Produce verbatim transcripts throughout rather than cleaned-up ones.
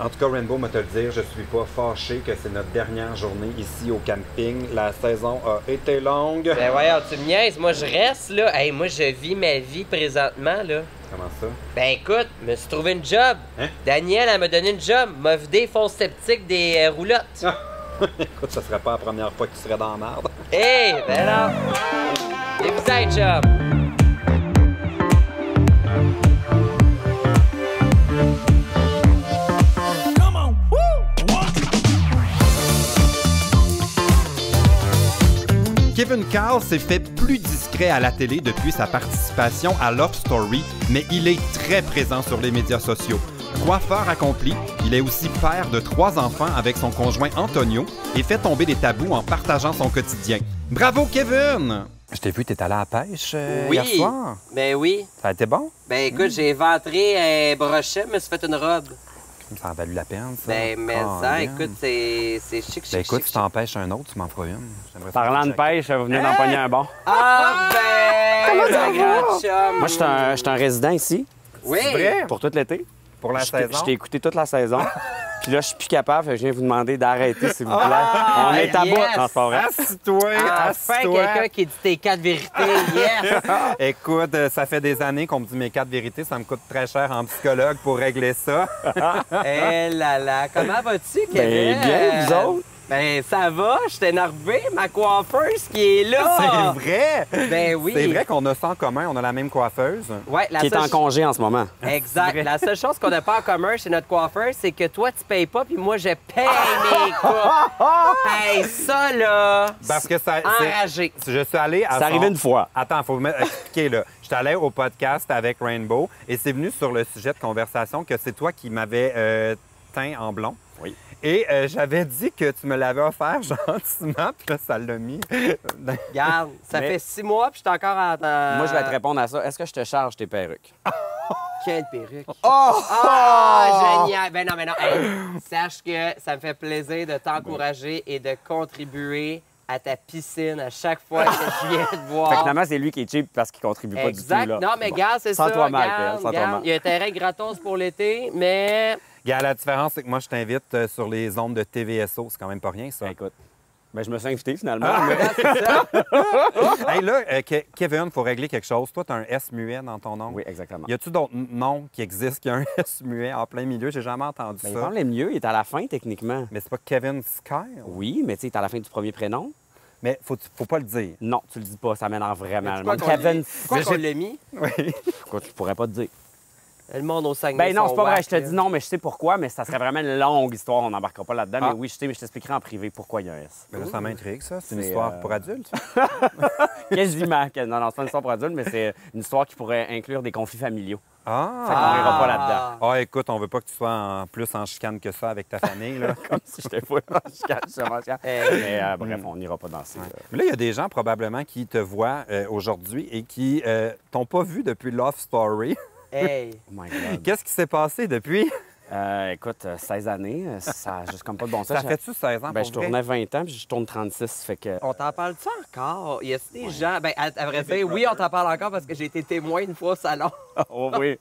En tout cas, Rainbow, moi te le dire, je suis pas fâché que c'est notre dernière journée ici au camping. La saison a été longue. Ben voyons, tu me niaises, moi je reste là. Hey, moi je vis ma vie présentement là. Comment ça? Ben écoute, je me suis trouvé une job. Hein? Daniel, elle m'a donné une job, m'a vidé fond septique des euh, roulottes. Ah. Écoute, ça serait pas la première fois que tu serais dans la merde. Hey, ben non. Et vous êtes job. Kevin Carl s'est fait plus discret à la télé depuis sa participation à Love Story, mais il est très présent sur les médias sociaux. Coiffeur accompli, il est aussi père de trois enfants avec son conjoint Antonio et fait tomber des tabous en partageant son quotidien. Bravo, Kevin! Je t'ai vu, t'es allé à la pêche euh, Oui. hier soir. Ben oui. Ça a été bon? Ben écoute, j'ai éventré un brochet, me suis fait une robe. Ça a valu la peine, ça. Ben mais Oh, ça, bien. écoute, c'est c'est chic, chic, Ben écoute, chic, si chic. t'en pêches un autre, tu m'en feras une. J'aimerais ça Parlant de checker. pêche, vous venez d'en pogner un bon. Ah ben, ma grande chum. Moi, je suis un, je suis un résident ici Oui. C'est vrai? pour tout l'été. Pour la Je t'ai- saison? Je t'ai écouté toute la saison. Puis là, je suis plus capable, fait que je viens vous demander d'arrêter, s'il vous plaît. Ah, On est à yes! bout. Non, c'est pas vrai. Assis-toi, Enfin, assis-toi. quelqu'un qui dit tes quatre vérités, yes! Écoute, euh, ça fait des années qu'on me dit mes quatre vérités. Ça me coûte très cher en psychologue pour régler ça. Eh là là, comment vas-tu, Kevin? Ben, bien, vous autres? Ben, ça va, je suis énervé. Ma coiffeuse qui est là! C'est vrai! Ben oui. C'est vrai qu'on a ça en commun. On a la même coiffeuse. Ouais, la Qui est seule en congé en ce moment. Exact. La seule chose qu'on n'a pas en commun chez notre coiffeur, c'est que toi, tu payes pas, puis moi, je paye mes coupes. Hey, ça, là, Parce que ça. c'est- enragé. Je suis allé à. C'est son- arrivé une fois. Attends, faut me expliquer là. Je suis allé au podcast avec Rainbow et c'est venu sur le sujet de conversation que c'est toi qui m'avais euh, teint en blond. Oui. Et euh, j'avais dit que tu me l'avais offert gentiment, puis là, ça l'a mis. Regarde, ça Mais- fait six mois, puis je suis encore en... Moi, je vais te répondre à ça. Est-ce que je te charge tes perruques? Quelle perruque. Oh! Ah, génial! Ben non, ben non. Hey, sache que ça me fait plaisir de t'encourager et de contribuer à ta piscine à chaque fois que je viens te Fait que voir. finalement, c'est lui qui est cheap parce qu'il contribue pas du tout. Exact. Là. Non, mais Bon. regarde, c'est ça. Sens-toi mal, regarde, Pierre, sens-toi regarde. mal. Il y a un terrain gratos pour l'été, mais... Regarde, la différence, c'est que moi, je t'invite euh, sur les ondes de T V S O. C'est quand même pas rien, ça. Écoute, ben, je me suis invité finalement. Ah, mais- regarde, c'est ça. Hey, là, euh, Ke- Kevin, il faut régler quelque chose. Toi, tu as un S muet dans ton nom. Oui, exactement. Y a-tu d'autres noms qui existent qui a un S muet en plein milieu? J'ai jamais entendu Ben, il ça. parlait mieux, il est à la fin techniquement. Mais c'est pas Kevin Sky? Oui, mais tu sais, il est à la fin du premier prénom. Mais faut, faut pas le dire. Non, tu le dis pas, ça m'énerve vraiment. Pourquoi qu'on Kevin, l'a- pourquoi Mais qu'on j'ai- l'a mis? Oui. pourquoi tu pourrais pas te dire? Le monde au Saguenay Ben non, sont c'est pas vrai, whack, je te là. dis non, mais je sais pourquoi, mais ça serait vraiment une longue histoire, on n'embarquera pas là-dedans. Ah. Mais oui, je sais, mais je t'expliquerai en privé pourquoi il y a un S. Mais là, ça m'intrigue, ça. C'est une C'est, histoire euh, pour adultes. Quasiment. Non, non, c'est pas une histoire pour adultes, mais c'est une histoire qui pourrait inclure des conflits familiaux. Fait qu'on Ah! ira pas là-dedans. Ah, écoute, on veut pas que tu sois en plus en chicane que ça avec ta famille, là. Comme si j'étais pas je cache, je m'en cache. Eh, Mais euh, bref, on n'ira pas danser. Mais là, il y a des gens probablement qui te voient euh, aujourd'hui et qui euh, t'ont pas vu depuis Love Story. Hey. Oh my God. Qu'est-ce qui s'est passé depuis? Euh, écoute, euh, seize années, euh, ça a juste comme pas de bon sens. Ça fait-tu seize ans Ben, pour je vrai? tournais vingt ans, puis je tourne trente-six, fait que... On t'en parle-tu encore? Y a des gens... Ben, à, à vrai dire, oui, on t'en parle encore parce que j'ai été témoin une fois au salon. Oh oui.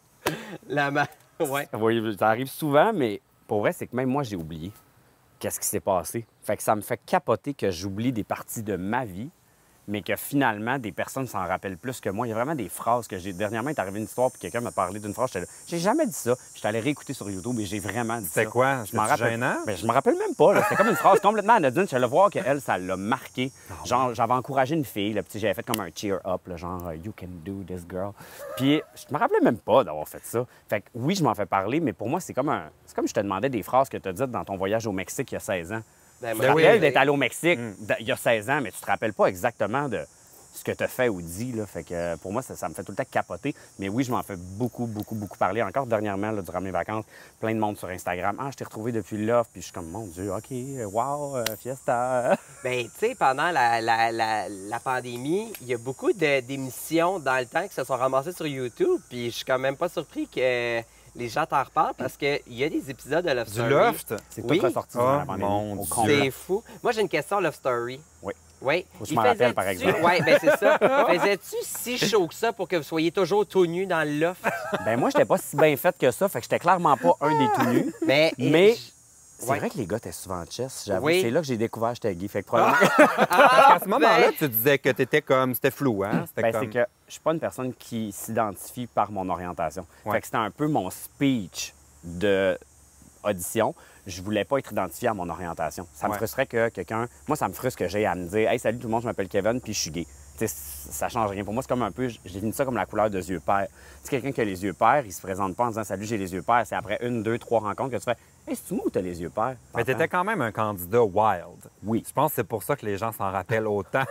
La ma... Ouais. Oui, ça arrive souvent, mais pour vrai, c'est que même moi, j'ai oublié qu'est-ce qui s'est passé. Fait que ça me fait capoter que j'oublie des parties de ma vie, mais que finalement, des personnes s'en rappellent plus que moi. Il y a vraiment des phrases que j'ai... Dernièrement, il est arrivé une histoire, puis quelqu'un m'a parlé d'une phrase, j'étais là, j'ai jamais dit ça. J'étais allé réécouter sur YouTube et j'ai vraiment dit ça. C'était quoi? Je m'en C'était-tu rappelle. gênant? Ben, je me rappelle même pas. là. C'était comme une phrase complètement anodine. Je le voir qu'elle, ça l'a marqué. Genre, j'avais encouragé une fille, là, puis j'avais fait comme un cheer up, là, genre euh, You can do this, girl. Puis je me rappelais même pas d'avoir fait ça. Fait que oui, je m'en fais parler, mais pour moi, c'est comme un. C'est comme je te demandais des phrases que tu as dites dans ton voyage au Mexique il y a seize ans. Ben, Tu te moi, rappelles oui. d'être allé au Mexique Mm. d- il y a seize ans, mais tu te rappelles pas exactement de ce que tu as fait ou dit. Là. Fait que euh, pour moi, ça, ça me fait tout le temps capoter. Mais oui, je m'en fais beaucoup, beaucoup, beaucoup parler. Encore dernièrement, là, durant mes vacances, plein de monde sur Instagram. Ah, je t'ai retrouvé depuis là. Puis je suis comme, mon Dieu, OK, wow, euh, fiesta. Ben, tu sais, pendant la, la, la, la pandémie, il y a beaucoup de- d'émissions dans le temps qui se sont ramassées sur YouTube. Puis je suis quand même pas surpris que les gens t'en reparlent parce qu'il y a des épisodes de Love Du Story. loft? C'est Oui. tout ressorti durant Oh, la pandémie. mon au Dieu. complet. C'est fou. Moi, j'ai une question Love Story. Oui. Oui. Faut que je m'en rappelle, par exemple. Oui, bien c'est ça. Faisais-tu si chaud que ça pour que vous soyez toujours tout nus dans le loft? Ben moi, j'étais pas si bien faite que ça, fait que j'étais clairement pas un des tout nus. Mais... Mais c'est Ouais. vrai que les gars étaient souvent en chess, j'avoue. Oui. C'est là que j'ai découvert que j'étais gay, fait que probablement... Ah, À ce moment-là, ben, tu disais que t'étais comme... C'était flou, hein? C'était Ben, comme... c'est que je suis pas une personne qui s'identifie par mon orientation. Ouais. Fait que c'était un peu mon speech de audition. Je voulais pas être identifié à mon orientation. Ça me Ouais. frustrerait que quelqu'un... Moi, ça me frustre que j'ai à me dire « Hey, salut tout le monde, je m'appelle Kevin, puis je suis gay. » Tu sais, ça change rien. Pour moi, c'est comme un peu... Je définis ça comme la couleur de yeux pairs. Tu sais, quelqu'un qui a les yeux pairs, il se présente pas en disant « Salut, j'ai les yeux pairs. » C'est après une, deux, trois rencontres que tu fais « Hey, c'est-tu moi ou t'as les yeux pairs? » Mais t'étais quand même un candidat wild. Oui. Je pense que c'est pour ça que les gens s'en rappellent autant.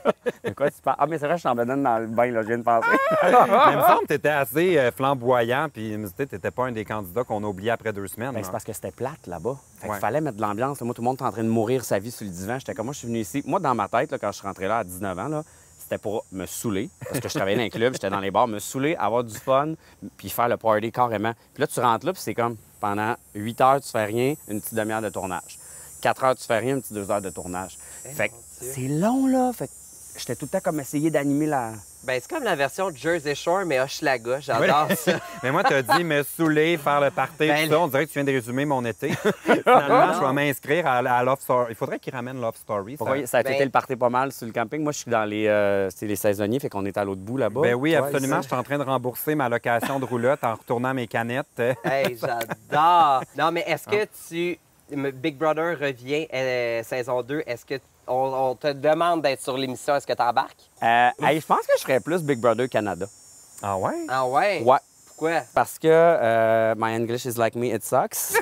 De quoi tu parles? Ah, mais c'est vrai, je suis en bedaine dans le bain, là, je viens de penser. Mais il me semble que t'étais assez euh, flamboyant, puis tu t'étais pas un des candidats qu'on a oublié après deux semaines. Ben, là. c'est parce que c'était plate là-bas. Fait qu'il Ouais. fallait mettre de l'ambiance. Moi, tout le monde était en train de mourir sa vie sur le divan. J'étais comme moi, je suis venu ici. Moi, dans ma tête, là, quand je suis rentré là à dix-neuf ans, là, c'était pour me saouler. Parce que je travaillais dans un club, j'étais dans les bars, me saouler, avoir du fun, puis faire le party carrément. Puis là, tu rentres là, puis c'est comme pendant huit heures, tu fais rien, une petite demi-heure de tournage. quatre heures, tu fais rien, une petite deux heures de tournage. Eh, Fait que mon Dieu. c'est long, là. Fait que j'étais tout le temps comme essayer d'animer la. Ben, c'est comme la version de Jersey Shore, mais Hochelaga. J'adore ça. Mais moi, t'as dit me saouler, faire le party, Ben, tout ça. On dirait que tu viens de résumer mon été. Finalement, je vais m'inscrire à, à Love Story. Il faudrait qu'ils ramènent Love Story. ça. Pourquoi? Ça a Ben- été le party pas mal sur le camping. Moi, je suis dans les, euh, c'est les saisonniers, fait qu'on est à l'autre bout là-bas. Ben oui, Toi, absolument. Je ici? suis en train de rembourser ma location de roulotte en retournant mes canettes. Hey, j'adore. Non, mais est-ce que tu... Big Brother revient euh, saison deux. Est-ce que on, on te demande d'être sur l'émission? Est-ce que tu embarques? Euh, hey, je pense que je ferais plus Big Brother Canada. Ah ouais? Ah ouais? Ouais. Pourquoi? Parce que euh, my English is like me, it sucks.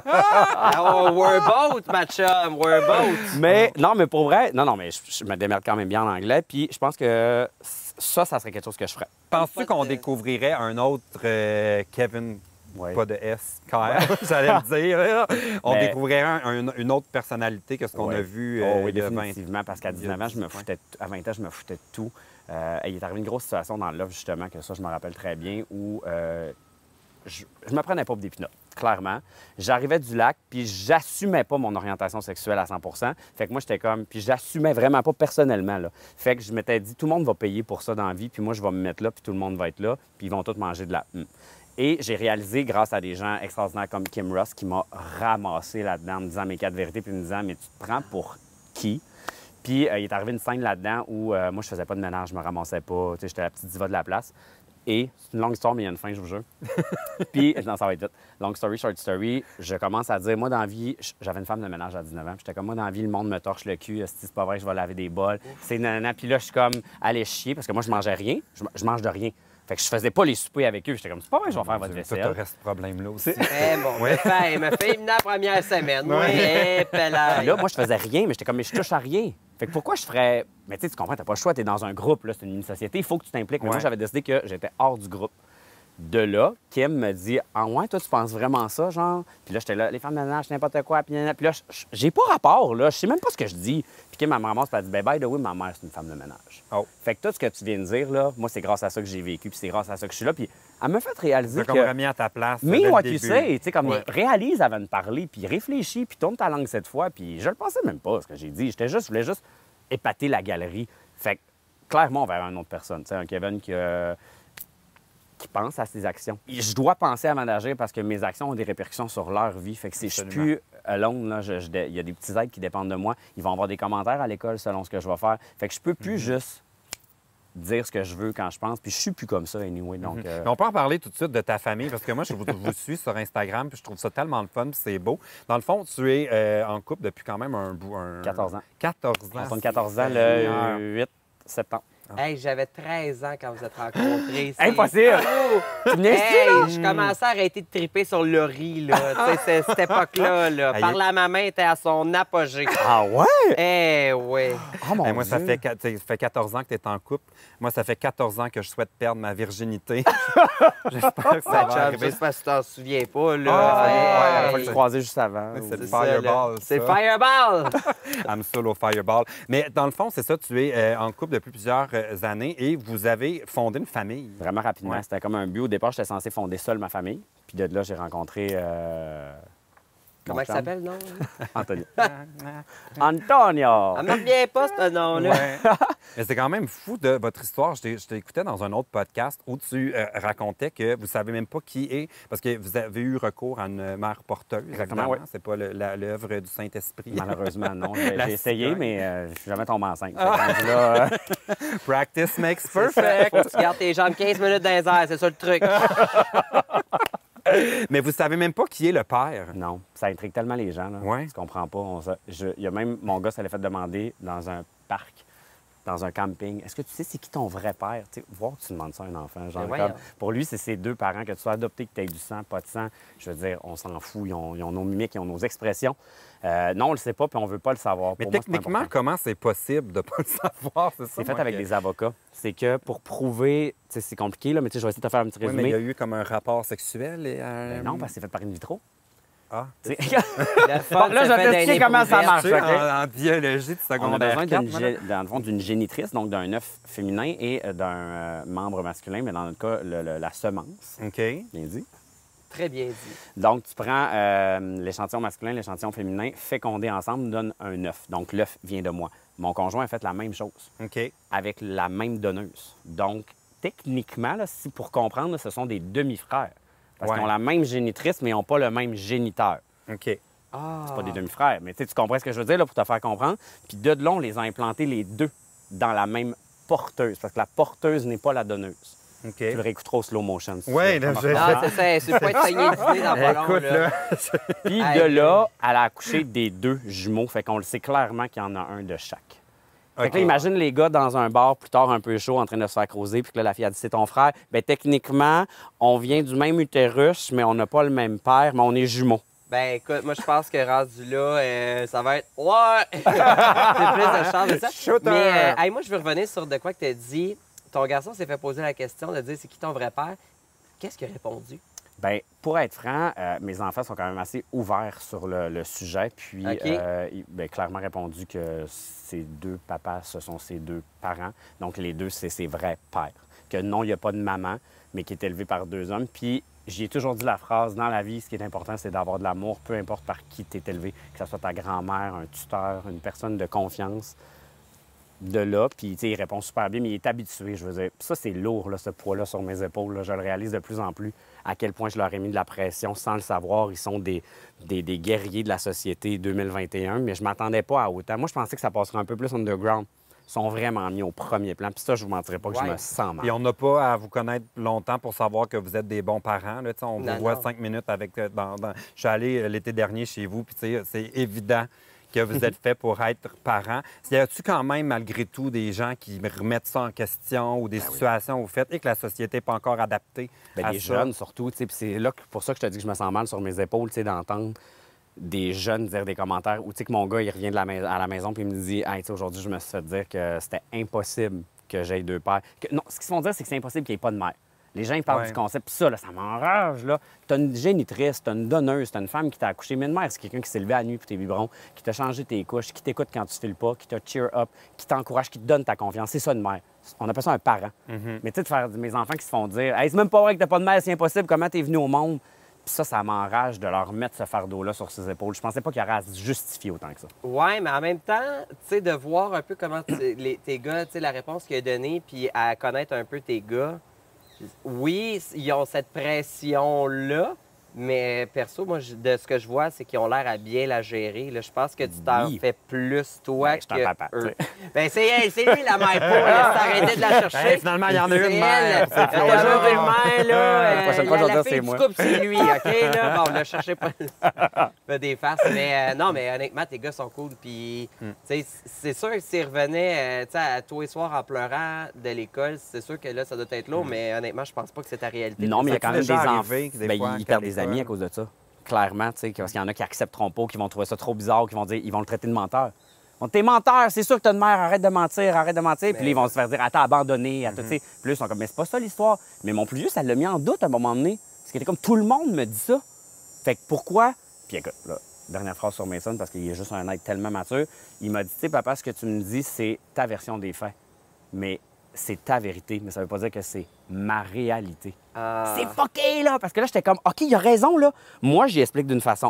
Ah, oh, we're both, ma chum. We're both. mais non, mais pour vrai, non, non, mais je, je me démerde quand même bien en anglais. Puis je pense que ça, ça serait quelque chose que je ferais. Penses-tu Pas qu'on de- découvrirait un autre euh, Kevin, Ouais. pas de S, K R, j'allais le dire. là. On Mais- découvrirait un- un- une autre personnalité que ce qu'on Ouais. a vu Oh, euh, oui, il y a vingt. définitivement, parce qu'à il y a dix-neuf ans, je me dix, ouais. foutais de tout. À vingt ans, je me foutais de tout. Euh, il est arrivé une grosse situation dans l'offre, justement, que ça, je me rappelle très bien, où euh, je, je me prenais pas pour des pinottes, clairement. J'arrivais du lac, puis j'assumais pas mon orientation sexuelle à cent pour cent. Fait que moi, j'étais comme... Puis j'assumais vraiment pas personnellement, là. Fait que je m'étais dit, tout le monde va payer pour ça dans la vie, puis moi, je vais me mettre là, puis tout le monde va être là, puis ils vont tous manger de la... hum. Et j'ai réalisé, grâce à des gens extraordinaires comme Kim Ross, qui m'a ramassé là-dedans en me disant mes quatre vérités, puis me disant, mais tu te prends pour qui? Puis euh, il est arrivé une scène là-dedans où euh, moi, je faisais pas de ménage, je me ramassais pas, tu sais, j'étais la petite diva de la place. Et c'est une longue histoire, mais il y a une fin, je vous jure. Puis, non, ça va être vite. Long story, short story, je commence à dire, moi, dans la vie, j'avais une femme de ménage à dix-neuf ans, puis j'étais comme, moi, dans la vie, le monde me torche le cul, si c'est pas vrai que je vais laver des bols. C'est nanana. Puis là, je suis comme, allez chier, parce que moi, je mangeais rien, je, je mange de rien. Fait que je faisais pas les soupers avec eux. J'étais comme, c'est pas vrai que je vais faire votre Toi, vaisselle. t'aurais ce problème-là aussi. Eh bon, Ouais. me fait, me fait éliminer la première semaine. Oui, Ouais. eh, pelaille. Puis là, moi, je faisais rien, mais j'étais comme, mais je touche à rien. Fait que pourquoi je ferais. Mais tu sais, tu comprends, t'as pas le choix, t'es dans un groupe, là, c'est une mini-société, il faut que tu t'impliques. Mais moi, Ouais. j'avais décidé que j'étais hors du groupe. De là, Kim me dit, ah ouais, toi, tu penses vraiment ça, genre? Puis là, j'étais là, les femmes de ménage, n'importe quoi. Puis puis là, je- j'ai pas rapport, là, je sais même pas ce que je dis. Puis Kim, elle me ramasse, puis elle dit, ben, by the way, ma mère, c'est une femme de ménage. Oh. Fait que tout ce que tu viens de dire, là, moi, c'est grâce à ça que j'ai vécu, puis c'est grâce à ça que je suis là. Puis elle me fait réaliser T'as que. comme remis à ta place. Mais dès le what you début. say, tu sais, comme Ouais. réalise avant de parler, puis réfléchis, puis tourne ta langue cette fois, puis je le pensais même pas, ce que j'ai dit. J'étais juste, je voulais juste épater la galerie. Fait que, clairement, vers une autre personne, tu sais, un Kevin qui, euh, qui pense à ses actions. Je dois penser avant d'agir parce que mes actions ont des répercussions sur leur vie. Fait que si je suis Absolument. plus alone, là, je- je- il y a des petits aides qui dépendent de moi. Ils vont avoir des commentaires à l'école selon ce que je vais faire. Fait que je peux plus juste dire ce que je veux quand je pense, puis je suis plus comme ça, anyway. Donc, euh, Mais on peut en parler tout de suite de ta famille, parce que moi, je vous, vous suis sur Instagram, puis je trouve ça tellement le fun, puis c'est beau. Dans le fond, tu es euh, en couple depuis quand même un bout. Un... quatorze ans. quatorze ans. On tourne quatorze ans Seigneur. le huit septembre. Hey, j'avais treize ans quand vous êtes rencontrés. C'est Impossible! fou. Tu venais ici, Hey, là? je commençais à arrêter de triper sur le riz, là. Tu sais, c'est- cette époque-là, là. Aïe. Par la maman était à son apogée. Ah ouais? Eh oui. Oh mon Hey, moi, ça Dieu. fait, qua- tu sais, ça fait quatorze ans que tu es en couple. Moi, ça fait quatorze ans que je souhaite perdre ma virginité. J'espère que ça va Chum, arriver. je sais pas si tu t'en souviens pas, là. Ah, Hey. ouais, La fois que Hey. tu croisais juste avant. C'est le C'est ça, là. fireball. C'est le ça. fireball. I'm solo fireball. Mais dans le fond, c'est ça, tu es euh, en couple depuis plusieurs euh, années et vous avez fondé une famille. Vraiment rapidement. Ouais. C'était comme un but. Au départ, j'étais censé fonder seul ma famille. Puis de là, j'ai rencontré euh, Comment il s'appelle, non? Antonio. Antonio! Elle me revient pas, ce nom-là. Ouais. Mais c'est quand même fou de votre histoire. Je t'ai- je t'écoutais dans un autre podcast où tu euh, racontais que vous savez même pas qui est, parce que vous avez eu recours à une mère porteuse. Exactement, évidemment. oui. C'est pas le- la- l'œuvre du Saint-Esprit. Malheureusement, non. J'ai La j'ai essayé, cigogne. mais euh, je suis jamais tombé enceinte. Fait que rendu là, euh, Practice makes C'est ça. perfect. Faut que tu gardes tes jambes quinze minutes dans les airs, c'est ça le truc. Mais vous savez même pas qui est le père. non, ça intrigue tellement les gens. Là. Ouais. Tu comprends pas. On se- je- Il y a même mon gars, ça l'a fait demander dans un parc, dans un camping. Est-ce que tu sais c'est qui ton vrai père? Tu sais, voir que tu demandes ça à un enfant. Genre, Mais voyons. comme- pour lui, c'est ses deux parents, que tu sois adopté, que tu aies du sang, pas de sang. Je veux dire, on s'en fout. Ils ont, ils ont nos mimiques, ils ont nos expressions. Euh, non, on le sait pas, puis on veut pas le savoir. Mais Pour moi, c'est pas techniquement, important. comment c'est possible de pas le savoir? C'est ça, C'est fait moi, avec que- des avocats. C'est que pour prouver, tu sais, c'est compliqué, là, mais tu sais, je vais essayer de te faire un petit Oui, résumé. mais il y a eu comme un rapport sexuel. Et, euh, Ben non, parce que c'est fait par in vitro. Ah. Tu sais, Le fun, Bon, là, se je vais fait dans t'expliquer les comment ça éprouvettes. marche. Tu sais, OK. en, en biologie de on a secondaire besoin quatre, d'une, moi, là. gé- dans le fond, d'une génitrice, donc d'un œuf féminin et euh, d'un euh, membre masculin, mais dans notre cas, le- le- la semence. OK. Bien dit. Très bien dit. Donc, tu prends euh, l'échantillon masculin, l'échantillon féminin, fécondés ensemble, donne un œuf. Donc, l'œuf vient de moi. Mon conjoint a fait la même chose OK. avec la même donneuse. Donc, techniquement, là, si pour comprendre, là, ce sont des demi-frères. Parce Ouais. qu'ils ont la même génitrice, mais ils n'ont pas le même géniteur. OK. Ah. C'est pas des demi-frères, mais tu sais, tu comprends ce que je veux dire là, pour te faire comprendre. Puis de là, on les a implantés les deux dans la même porteuse, parce que la porteuse n'est pas la donneuse. OK. Tu le réécouteras au slow motion. Si Ouais, tu là, veux. je- Ah, c'est ça. C'est pas être saigné d'idée dans pas long, Écoute, là. là. Puis Aïe. de là, elle a accouché des deux jumeaux, fait qu'on le sait clairement qu'il y en a un de chaque. Fait que là, OK. imagine les gars dans un bar plus tard un peu chaud en train de se faire creuser, puis que là, la fille a dit c'est ton frère. Bien, techniquement, on vient du même utérus, mais on n'a pas le même père, mais on est jumeaux. Ben écoute, moi je pense que rendu là, euh, ça va être. Ouais! J'ai plus de chance de ça. Shooter! Mais euh, hey, moi, je veux revenir sur de quoi que tu as dit. Ton garçon s'est fait poser la question de dire c'est qui ton vrai père. Qu'est-ce qu'il a répondu? Bien, pour être franc, euh, mes enfants sont quand même assez ouverts sur le, le sujet. Puis, OK. euh, ils- ben, clairement répondu que ces deux papas, ce sont ses deux parents. Donc, les deux, c'est ses vrais pères. Que non, il n'y a pas de maman, mais qui est élevé par deux hommes. Puis, j'ai toujours dit la phrase, dans la vie, ce qui est important, c'est d'avoir de l'amour, peu importe par qui tu es élevé, que ce soit ta grand-mère, un tuteur, une personne de confiance. De là, puis tu sais, il répond super bien, mais il est habitué, je veux dire. Ça, c'est lourd, là, ce poids-là sur mes épaules. là. Je le réalise de plus en plus, à quel point je leur ai mis de la pression sans le savoir. Ils sont des, des, des guerriers de la société deux mille vingt et un, mais je m'attendais pas à autant. Moi, je pensais que ça passerait un peu plus underground. Ils sont vraiment mis au premier plan. Puis ça, je vous mentirais pas que je Ouais. me sens mal. Puis on n'a pas à vous connaître longtemps pour savoir que vous êtes des bons parents. Là, Tu sais, on Non, vous voit non. cinq minutes avec. euh, Dans, dans- Je suis allé euh, l'été dernier chez vous, puis tu sais, c'est évident que vous êtes fait pour être parent. Y a-tu quand même, malgré tout, des gens qui remettent ça en question ou des situations où vous faites et que la société n'est pas encore adaptée Ben, à des ça? jeunes, surtout. tu sais, Puis c'est là que- pour ça que je te dis que je me sens mal sur mes épaules, tu sais, d'entendre des jeunes dire des commentaires. Ou tu sais que mon gars, il revient de la mais- à la maison puis il me dit hey, tu sais, aujourd'hui, je me suis fait dire que c'était impossible que j'aie deux pères. Que- non, ce qu'ils se font dire, c'est que c'est impossible qu'il n'y ait pas de mère. Les gens, ils parlent Ouais. du concept. Puis ça, là, ça m'enrage. Là. T'as une génitrice, t'as une donneuse, t'as une femme qui t'a accouché. Mais une mère, c'est quelqu'un qui s'est levé à la nuit pour tes biberons, qui t'a changé tes couches, qui t'écoute quand tu files pas, qui t'a cheer up, qui t'encourage, qui te donne ta confiance. C'est ça, une mère. On appelle ça un parent. Mm-hmm. Mais tu sais, de faire mes enfants qui se font dire hey, c'est même pas vrai que t'as pas de mère, c'est impossible, comment t'es venu au monde? Puis ça, ça m'enrage de leur mettre ce fardeau-là sur ses épaules. Je pensais pas qu'il y aurait à se justifier autant que ça. Ouais, mais en même temps, tu sais, de voir un peu comment tu- les- tes gars, tu sais, la réponse qu'il a donnée, puis à connaître un peu tes gars. Oui, ils ont cette pression-là, mais perso, moi, je- de ce que je vois, c'est qu'ils ont l'air à bien la gérer. Là. Je pense que tu t'en Oui. fais plus, toi, Ben, je suis que un papa, tu eux. sais. Ben, c'est elle, c'est lui, la mère pauvre. Laisse arrêter de la chercher. Hey, finalement, il y en a C'est une mère. elle. C'est Il y a toujours Fiona. une mère, là. La Euh, prochaine fois, la- je vais la dire, fille c'est du moi. couple, c'est lui, OK? Là? Bon, ne cherchez pas pas des farces. Mais euh, non, mais honnêtement, tes gars sont cool. Puis, Hmm. tu sais, c'est sûr que s'ils revenaient, euh, tu sais, à tous les soirs en pleurant de l'école, c'est sûr que là, ça doit être lourd. Mais honnêtement, je pense pas que c'est ta réalité. Non, mais il y a Ça quand t'est même des déjà enfants. arrivé que des Ben, fois, ils quand perdent des l'école- amis à cause de ça. Clairement, tu sais, parce qu'il y en a qui accepteront pas, qui vont trouver ça trop bizarre, qui vont dire, ils vont le traiter de menteur. Bon, t'es menteur, c'est sûr que t'as une mère, arrête de mentir, arrête de mentir. Puis là, ils vont se faire dire, ah, t'as abandonné, à tout, tu sais. Puis là, ils sont comme, mais c'est pas ça l'histoire. Mais mon plus vieux, ça l'a mis en doute à un moment donné. Parce qu'il était comme, tout le monde me dit ça. Fait que pourquoi? Puis écoute, là, dernière phrase sur Mason, parce qu'il est juste un être tellement mature. Il m'a dit, tu sais, papa, ce que tu me dis, c'est ta version des faits. Mais c'est ta vérité, mais ça veut pas dire que c'est ma réalité. Ah. C'est fucké, là! Parce que là, j'étais comme, OK, il a raison, là. Moi, j'y explique d'une façon.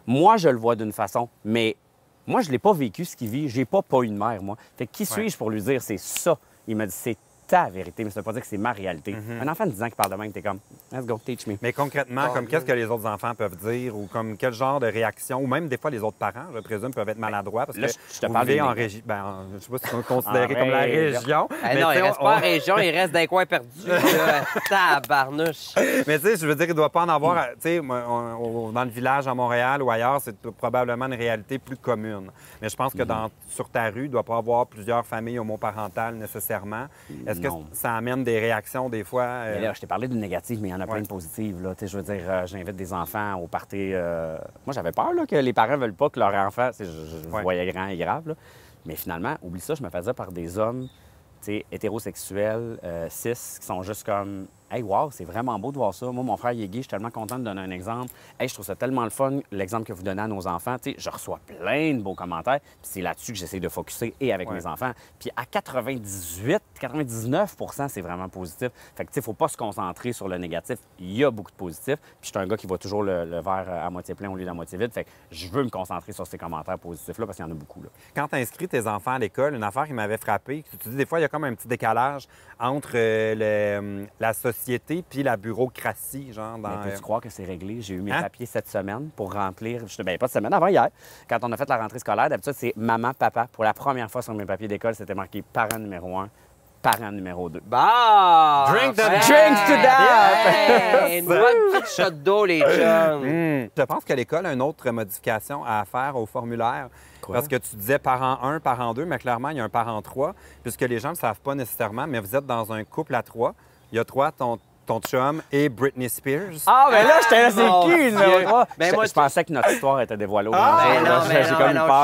Moi, je le vois d'une façon, mais moi, je l'ai pas vécu, ce qu'il vit. J'ai pas pas une mère, moi. Fait que qui suis-je pour lui dire c'est ça? Il m'a dit c'est ta vérité, mais ça veut pas dire que c'est ma réalité. Mm-hmm. Un enfant de dix ans qui parle de même, t'es comme, let's go, teach me. Mais concrètement, Oh, comme oui. qu'est-ce que les autres enfants peuvent dire ou comme quel genre de réaction, ou même des fois les autres parents, je présume, peuvent être maladroits parce Là, que je- je te vous parle vivez des en négats. région. Ben, en- je sais pas si c'est considéré En comme la région. région. Ah mais non, tu il sais, reste on- pas en région, il reste dans les coins perdus. là. Tabarnouche. Mais tu sais, je veux dire, il ne doit pas en avoir. Tu sais, moi, on- on- dans le village à Montréal ou ailleurs, c'est probablement une réalité plus commune. Mais je pense que dans, sur ta rue, il ne doit pas avoir plusieurs familles homoparentales nécessairement. Est-ce que Non. ça amène des réactions des fois? euh, Mais là, je t'ai parlé d'une négative, mais il y en a plein Ouais. de positives. Là. Tu sais, je veux dire, euh, j'invite des enfants au party. euh, Moi, j'avais peur là, que les parents ne veulent pas que leur enfant. Tu sais, Je, je Ouais. voyais grand et grave. Là. Mais finalement, oublie ça, je me faisais par des hommes tu sais, hétérosexuels, euh, cis, qui sont juste comme hey, wow, c'est vraiment beau de voir ça. Moi, mon frère, il est gay, je suis tellement content de donner un exemple. Hey, je trouve ça tellement le fun, l'exemple que vous donnez à nos enfants. Tu sais, je reçois plein de beaux commentaires, puis c'est là-dessus que j'essaie de focusser et avec Ouais. mes enfants. Puis à quatre-vingt-dix-huit, quatre-vingt-dix-neuf c'est vraiment positif. Fait que, tu sais, faut pas se concentrer sur le négatif. Il y a beaucoup de positifs. Puis je suis un gars qui voit toujours le, le verre à moitié plein au lieu d'à moitié vide. Fait que je veux me concentrer sur ces commentaires positifs-là parce qu'il y en a beaucoup, là. Quand tu inscris tes enfants à l'école, une affaire qui m'avait frappé, que tu dis des fois, il y a comme un petit décalage entre euh, le- la société puis la bureaucratie, genre dans. Mais peux-tu euh, croire que c'est réglé? J'ai eu mes Hein? papiers cette semaine pour remplir. Je ben, pas cette semaine, avant hier. Quand on a fait la rentrée scolaire, d'habitude, c'est maman, papa. Pour la première fois sur mes papiers d'école, c'était marqué parent numéro un, parent numéro deux. Bon! Drink to Hey! Drink to that! Hey! Une bonne petite shot d'eau, les chums! Hmm. Je pense que l'école a une autre modification à faire au formulaire. Quoi? Parce que tu disais parent un, parent deux, mais clairement, il y a un parent trois, puisque les gens ne le savent pas nécessairement, mais vous êtes dans un couple à trois. Il y a toi, ton, ton chum et Britney Spears. Ah, mais là, j'étais là, c'est Mon qui, Dieu. là? Ben, je, moi, je pensais que notre histoire était dévoilée. Ah, aujourd'hui, mais là. non, J'ai- mais J'ai non, comme mais eu non.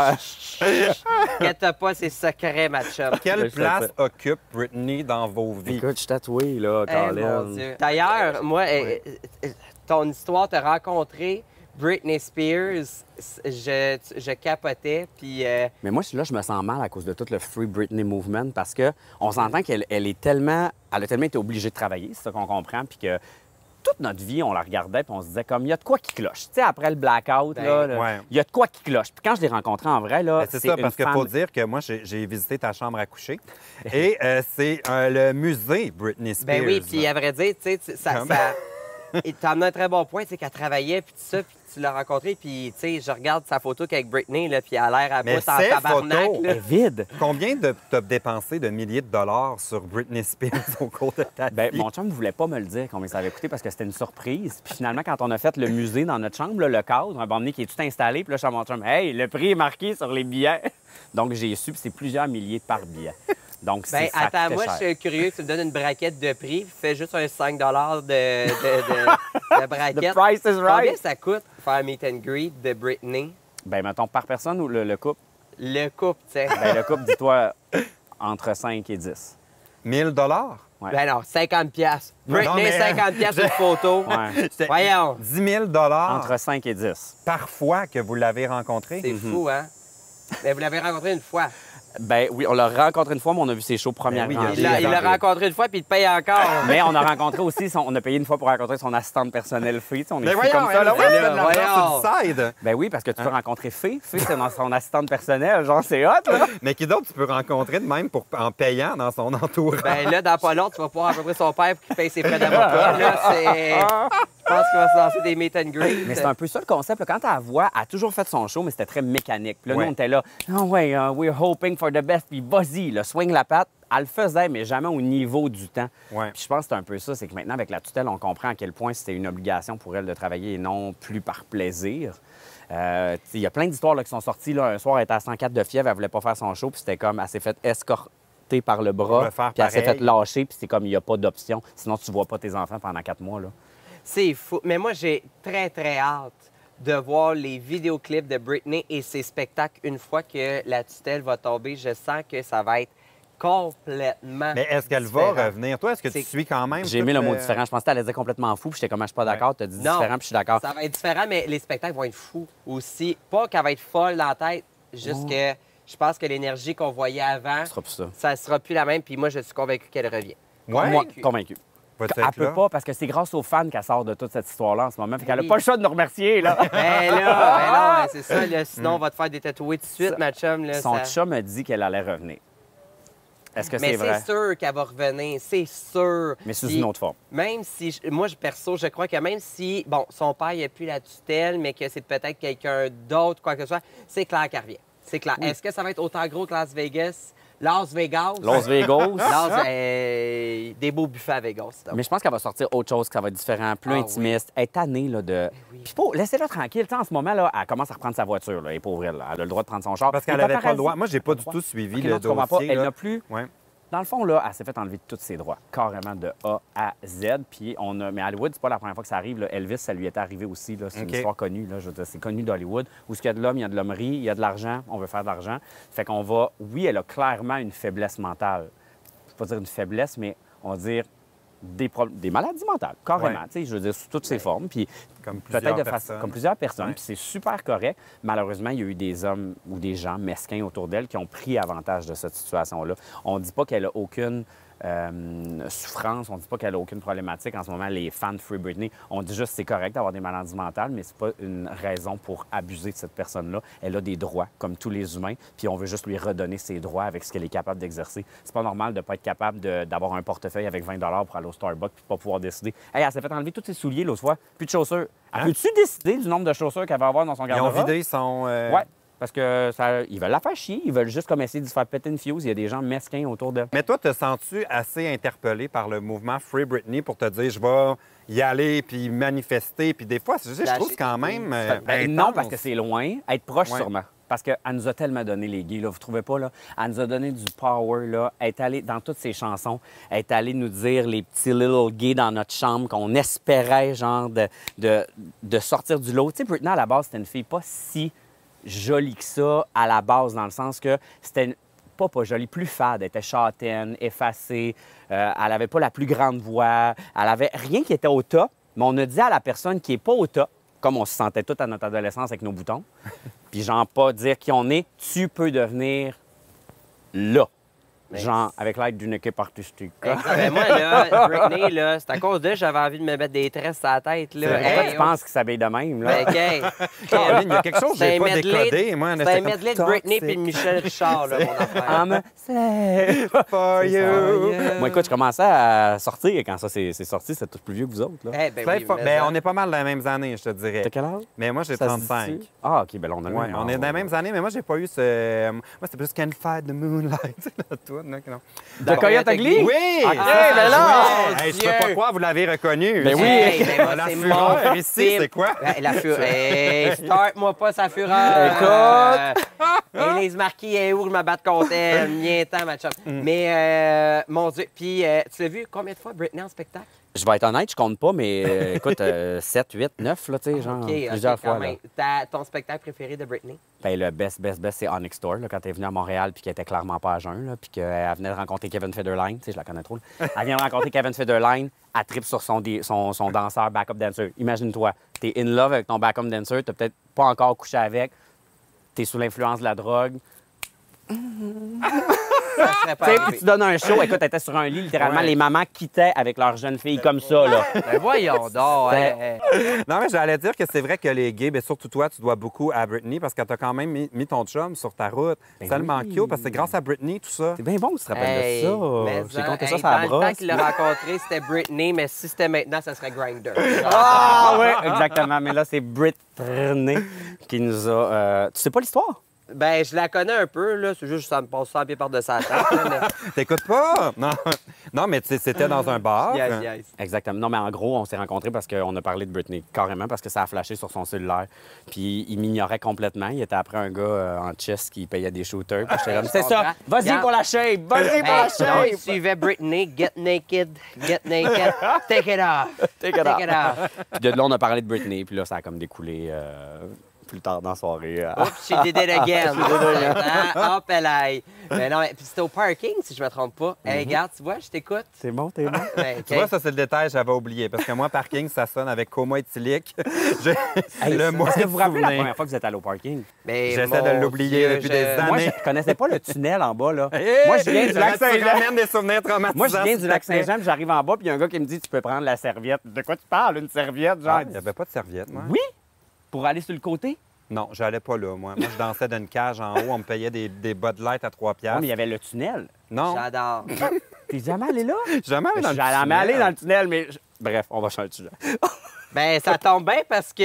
peur. Inquiète pas, c'est secret, ma chum. Quelle Je sais place ça. occupe Britney dans vos vies? Écoute, je suis tatoué, là, Eh, Colin. mon Dieu. D'ailleurs, moi, euh, euh, ton histoire, te rencontrer Britney Spears, je, je capotais, puis... euh, Mais moi, là, je me sens mal à cause de tout le Free Britney Movement parce que on s'entend qu'elle elle est tellement... Elle a tellement été obligée de travailler, c'est ça qu'on comprend, puis que toute notre vie, on la regardait puis on se disait comme, il y a de quoi qui cloche. Tu sais, après le blackout, Ben, là, là, ouais. il y a de quoi qui cloche. Puis quand je l'ai rencontrée en vrai, là, Ben, c'est ça, une parce qu'il femme... faut dire que moi, j'ai j'ai visité ta chambre à coucher. Et euh, c'est euh, le musée Britney Spears. Ben oui, puis à vrai dire, tu sais, tu- ça... Comme- ça... Il t'a amené un très bon point, tu sais, qu'elle travaillait, puis tout ça, puis tu l'as rencontrée, puis, tu sais, je regarde sa photo qu'avec Britney, là, puis elle a l'air à Mais bout en ces tabarnak, photos- Elle là. est vide. Combien de t'as dépensé de milliers de dollars sur Britney Spears au cours de ta Ben, vie? mon chum ne voulait pas me le dire combien ça avait coûté parce que c'était une surprise. Puis finalement, quand on a fait le musée dans notre chambre, là, le cadre, un moment donné qui est tout installé, puis là, je suis à mon chum, hey, le prix est marqué sur les billets. Donc, j'ai su, puis c'est plusieurs milliers par billet. Donc, Ben, c'est ça attends, coûtait moi, cher. je suis curieux que tu me donnes une braquette de prix, puis fais juste un cinq de, de, de, de braquette. The price is Combien right. ça coûte faire un meet and greet de Britney? Ben, mettons, par personne ou le, le couple? Le couple, tu sais. Ben, le couple, dis-toi, entre cinq et dix. mille dollars? Ouais. Ben non, cinquante piastres. Non, Britney, mais- cinquante piastres une photo. Ouais. Voyons. dix mille dollars Entre cinq et dix. par fois que vous l'avez rencontré? C'est fou, hein? Mais vous l'avez rencontré une fois. Ben oui, on l'a rencontré une fois, mais on a vu ses shows première Ben oui, rangée. Il l'a il l'a rencontré une fois, puis il te paye encore. Mais on a rencontré aussi, son- on a payé une fois pour rencontrer son assistante personnelle fille. Tu sais, on est Mais fous voyons, comme ça, elle, là. elle Ouais, donne de l'argent voyons. sur le side. Ben oui, parce que tu Hein? peux rencontrer Fée. Fée, c'est dans son assistante personnelle. Genre, c'est hot, là. Mais qui d'autre tu peux rencontrer de même pour, en payant dans son entourage? Ben là, dans pas longtemps, tu vas pouvoir rencontrer son père pour qu'il paye ses frais d'avocat. Là, c'est... Je pense qu'il va se lancer des meet and greet. Mais c'est un peu ça le concept. Là. Quand elle voit, elle a toujours fait son show, mais c'était très mécanique. Puis là, Ouais. nous, on était là, oh, ouais, uh, we're hoping for the best. Puis vas-y, là, swing la patte. Elle le faisait, mais jamais au niveau du temps. Ouais. Puis je pense que c'est un peu ça. C'est que maintenant, avec la tutelle, on comprend à quel point c'était une obligation pour elle de travailler et non plus par plaisir. Euh, tu sais, il y a plein d'histoires là, qui sont sorties. Là. Un soir, elle était à cent quatre de fièvre, elle voulait pas faire son show, puis c'était comme, elle s'est fait escorter par le Pour bras, le faire puis elle s'est pareil. fait lâcher, puis c'est comme, il n'y a pas d'option. Sinon, tu vois pas tes enfants pendant quatre mois. Là. C'est fou. Mais moi, j'ai très, très hâte de voir les vidéoclips de Britney et ses spectacles une fois que la tutelle va tomber. Je sens que ça va être complètement Mais est-ce qu'elle différent. va revenir? Toi, est-ce que tu C'est- suis quand même? J'ai tout aimé le mot différent. Je pensais qu'elle allait dire complètement fou, puis j'étais comme, je suis pas d'accord. Tu as dit Non. différent, puis je suis d'accord. Ça va être différent, mais les spectacles vont être fous aussi. Pas qu'elle va être folle dans la tête, juste que je pense que l'énergie qu'on voyait avant, Ce sera plus ça. ça sera plus la même. Puis moi, je suis convaincu qu'elle revient. Ouais. Moi, convaincu. Va-tu Elle être peut là? pas, parce que c'est grâce aux fans qu'elle sort de toute cette histoire-là en ce moment. Fait qu'elle Oui. a pas le choix de nous remercier, là. Ben là, ben non, c'est ça, là, sinon on va te faire des tatoués tout de suite, Ça- ma chum. Là, Son ça- chat me dit qu'elle allait revenir. Est-ce que Mais c'est vrai? c'est sûr qu'elle va revenir, c'est sûr. Mais sous Puis, une autre forme. Même si, je- moi, je- perso, je crois que même si, bon, son père, il n'a plus la tutelle, mais que c'est peut-être quelqu'un d'autre, quoi que ce soit, c'est clair qu'elle revient. C'est clair. Est-ce que ça va être autant gros que Las Vegas? Las Vegas? Las Vegas. Las, euh, des beaux buffets à Vegas. donc. Mais je pense qu'elle va sortir autre chose, que ça va être différent, plus Ah intimiste. Elle est tannée là, de. oui. Puis pour, laissez-la tranquille. Tu sais, en ce moment, là, elle commence à reprendre sa voiture. Là, elle est pauvre, elle. Elle a le droit de prendre son char. Parce Les qu'elle n'avait pas le paparazzi- droit. Moi, j'ai pas du droit. tout suivi Ok, le non, tu comprends pas. dossier. Elle là. n'a plus. Ouais. Dans le fond, là, elle s'est fait enlever tous ses droits, carrément de A à Z. Puis on a... Mais à Hollywood, c'est pas la première fois que ça arrive. Là. Elvis, ça lui était arrivé aussi. là. C'est OK. une histoire connue. Là. Je veux dire, c'est connu d'Hollywood. Où ce qu'il y a de l'homme, il y a de l'hommerie, il y a de l'argent, on veut faire de l'argent. Fait qu'on va... Oui, elle a clairement une faiblesse mentale. Je ne vais pas dire une faiblesse, mais on va dire des, pro- des maladies mentales, carrément. Ouais. Tu sais, je veux dire, sous toutes ses formes. Puis Comme peut-être plusieurs de façon personnes. comme plusieurs personnes, Ouais. puis c'est super correct. Malheureusement, il y a eu des hommes ou des gens mesquins autour d'elle qui ont pris avantage de cette situation-là. On ne dit pas qu'elle a aucune euh, souffrance, on ne dit pas qu'elle a aucune problématique. En ce moment, les fans de Free Britney, on dit juste que c'est correct d'avoir des maladies mentales, mais c'est pas une raison pour abuser de cette personne-là. Elle a des droits, comme tous les humains, puis on veut juste lui redonner ses droits avec ce qu'elle est capable d'exercer. C'est pas normal de ne pas être capable de- d'avoir un portefeuille avec vingt dollars pour aller au Starbucks puis pas pouvoir décider. Hey, elle s'est fait enlever tous ses souliers l'autre fois, plus de chaussures. Elle Hein? Peux-tu décider du nombre de chaussures qu'elle va avoir dans son Ils ont garde-robe? vidé son... euh, Ouais, parce que ça, ils veulent la faire chier. Ils veulent juste comme essayer de se faire péter une fuse. Il y a des gens mesquins autour d'elle. Mais toi, te sens-tu assez interpellé par le mouvement Free Britney pour te dire, je vais y aller, puis manifester, puis des fois, je, sais, je trouve que c'est quand même euh, Ben, intense. non, parce que c'est loin. Être proche, Ouais. sûrement. Parce qu'elle nous a tellement donné les gays, là, vous trouvez pas, là? Elle nous a donné du power, là. Elle est allée, dans toutes ses chansons, elle est allée nous dire les petits little gays dans notre chambre qu'on espérait, genre, de, de, de sortir du lot. Tu sais, Britney, à la base, c'était une fille pas si jolie que ça, à la base, dans le sens que c'était une- pas pas jolie, plus fade. Elle était châtaine, effacée. Euh, elle avait pas la plus grande voix. Elle avait rien qui était au top. Mais on a dit à la personne qui est pas au top, comme on se sentait tout à notre adolescence avec nos boutons, puis genre pas dire qui on est, tu peux devenir là. Mais Genre, avec l'aide d'une équipe artistique. Exact. Ben, moi, là, Britney, là, c'est à cause d'elle, j'avais envie de me mettre des tresses sur la tête. Là. C'est pourquoi Hey, tu penses qu'il s'habille de même, là? Ben, hey, Caroline, il y a quelque chose que c'est j'ai un pas medley- décodé. Moi, C'est j'étais un comme, medley de Britney toxic puis de Michel Richard, là, mon affaire. I'm safe for C'est ça. you. Moi, écoute, je commençais à sortir quand ça c'est c'est sorti. C'est tout plus vieux que vous autres, là. Eh ben Safe oui, for- mais ben, ça- on est pas mal dans les mêmes années, je te dirais. T'as quel âge? Mais moi, j'ai Ça se trente-cinq. dit-tu? Ah, OK, ben là, on a le Ouais, même on âge. est dans les mêmes années, mais moi, j'ai pas eu ce. Moi, c'était plus Can't Fight the Moonlight. Tu sais, la toune, là, que non. De Coyote Ugly? Oui! Ah, ça, ben ça là! jouait. Hey, je peux pas croire, vous l'avez reconnu. Ben oui. Hey, ben moi, La c'est fureur mon ici, film. c'est quoi? La, la fureur. Hey, start-moi pas sa fureur. Écoute. Euh, Élise Marquis est où je me batte contre elle? Mien temps, ma chum. Mais, euh, mon Dieu. Puis, euh, tu l'as vu combien de fois Britney en spectacle? Je vais être honnête, je compte pas, mais euh, écoute, sept, huit, neuf, là, tu sais, genre, OK, OK, plusieurs quand fois. Là. même. Ta- ton spectacle préféré de Britney? Ben, le best, best, best, c'est Onyx Store, là, quand elle est venue à Montréal puis qu'elle était clairement pas à jeun, là, puis qu'elle venait de rencontrer Kevin Federline. Tu sais, je la connais trop. Là. Elle vient de rencontrer Kevin Federline, elle tripe sur son, dé- son, son danseur backup dancer. Imagine-toi, t'es in love avec ton backup dancer, t'as peut-être pas encore couché avec, t'es sous l'influence de la drogue. Ça serait Tu pas sais, arrivé. puis tu donnes un show, écoute, elle était sur un lit, littéralement, Ouais. les mamans quittaient avec leurs jeunes filles comme ça, là. Ben voyons donc. Ben, hein, hein. Non, mais j'allais dire que c'est vrai que les gays, bien, surtout toi, tu dois beaucoup à Britney parce que t'as quand même mis, mis ton chum sur ta route. Ben C'est tellement oui. cute parce que c'est grâce à Britney, tout ça. C'est bien bon que tu te rappelles Hey, de mais ça. J'ai en- compté ça hey, sur la dans le temps brosse. qu'il l'a rencontré, c'était Britney, mais si c'était maintenant, ça serait Grindr. Ah oui, exactement. Mais là, c'est Britney qui nous a... euh, Tu sais pas l'histoire? Ben, je la connais un peu, là. C'est juste que ça me passe ça pied par-dessus la tête. là, mais... T'écoutes pas? Non, non mais tu sais, c'était dans un bar. Yes, yes. Exactement. Non, mais en gros, on s'est rencontrés parce qu'on a parlé de Britney, carrément, parce que ça a flashé sur son cellulaire. Puis il m'ignorait complètement. Il était après un gars euh, en chess qui payait des shooters. Puis j'étais comme, Je c'est ça, comprends. vas-y Regarde. pour la shape, vas-y pour la Hey, sinon, il shape. suivait Britney, get naked, get naked, take it off, Take it off. take it off. Puis de là, on a parlé de Britney, puis là, ça a comme découlé. euh, Plus tard dans la soirée. euh, Oups, she did it again. Ah, hop, elle aille. Mais non, mais puis c'était au parking, si je me trompe pas. Hey, regarde, tu vois, je t'écoute. C'est bon, t'es bon? Ben, Tu vois, ça, c'est le détail que j'avais oublié. Parce que moi, parking, ça sonne avec coma éthylique. J'ai Hey, le mot est-ce que vous vous rappelez la souvenir. première fois que vous êtes allé au parking? Mais J'essaie mon de l'oublier Dieu, depuis je- des années. Moi, je mais- connaissais pas le tunnel en bas, là. Hey! Moi, je viens du lac Tu Saint-Jean. ramènes des souvenirs traumatisants. Moi, je viens du s'il lac te plaît. Saint-Jean, puis j'arrive en bas, puis il y a un gars qui me dit tu peux prendre la serviette. De quoi tu parles, une serviette, genre? Ah, il n'y avait pas de serviette, moi. Oui? Pour aller sur le côté? Non, j'allais pas là, moi. Moi, je dansais d'une cage en haut. On me payait des, des Bud Light à trois Non, piastres. mais il y avait le tunnel. Non, Ah, J'adore. T'es jamais allé là? jamais allé Je dans suis le jamais tunnel. allé dans le tunnel, mais. je- Bref, on va changer de sujet. Ben, ça tombe bien parce que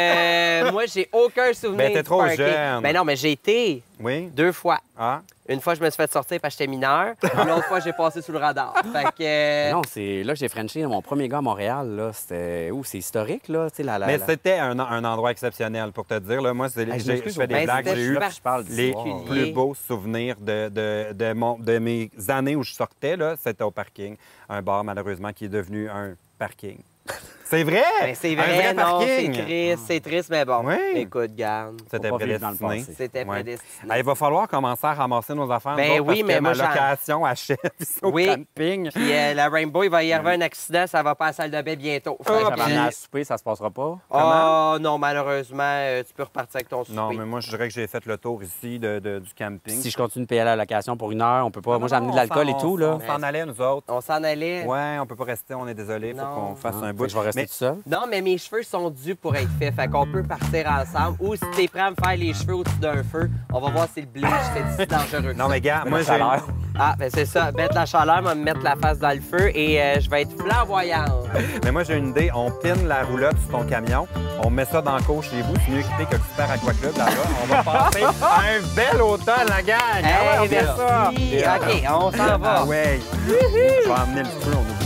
euh, moi, j'ai aucun souvenir. Ben, t'es du trop parking. jeune. Ben non, mais j'ai été Oui? deux fois. Ah? Une fois, je me suis fait sortir parce que j'étais mineur. L'autre fois, j'ai passé sous le radar. Fait que. euh, Non, c'est là que j'ai Frenché mon premier gars à Montréal. Là, c'était. Ouh, c'est historique, là. Tu sais, la, la, Mais la- c'était un, un endroit exceptionnel, pour te dire. Là. Moi, c'est, Hey, je j'ai- m'excuse, je fais des ben, blagues. c'était J'ai eu super je parle les particulier. plus beaux souvenirs de, de, de, mon- de mes années où je sortais. Là, c'était au parking. Un bar, malheureusement, qui est devenu un parking. C'est vrai! Ben, c'est Un vrai, non, c'est parking! triste, c'est triste, mais bon. Oui. Écoute, garde. C'était Faut pas vivre dans le prédestiné. passé. C'était Ouais. prédestiné. Ah, il va falloir commencer à ramasser nos affaires. Ben nous autres, oui, parce mais que moi, ma j'en- location achève ici au Oui. camping. Puis euh, la Rainbow, il va y arriver un accident, ça va pas à la salle de bain bientôt. Fait Ouais, que- j'avais amené à souper, ça se passera pas. Oh non, malheureusement, euh, tu peux repartir avec ton souper. Non, mais moi, je dirais que j'ai fait le tour ici de, de- du camping. Si je continue de payer la location pour une heure, on peut pas. Moi, j'ai amené de Non, l'alcool on et s'en- tout, là. On s'en allait, nous autres. On s'en allait. Ouais, on peut pas rester, on est désolé. Faut Non. qu'on fasse Ah, un fait bout. que je vais rester Mais- tout seul. Non, mais mes cheveux sont dus pour être faits. Fait qu'on peut partir ensemble. Ou si t'es prêt à me faire les cheveux au-dessus d'un feu, on va voir si le bleach fait si dangereux. que Non, ça. mais gars, moi, La j'ai... chaleur. Ah, ben c'est ça. Mettre la chaleur, va me mettre la face dans le feu et euh, je vais être flamboyante. Mais moi, j'ai une idée. On pine la roulotte sur ton camion, on met ça dans le cours chez vous. C'est mieux équipé que le Super Aquaclub là-bas. On va passer un bel automne, la gang! Ah ouais, on Hey, fait ça! merci. Et OK, on s'en va. Ah ouais! Je vais emmener le feu, on oublie